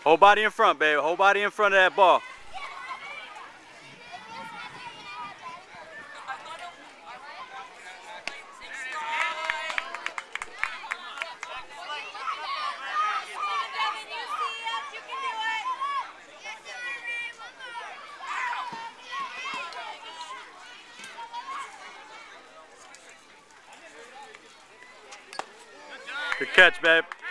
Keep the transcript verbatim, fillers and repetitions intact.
Whole body in front, babe. Whole body in front of that ball. Good catch, babe.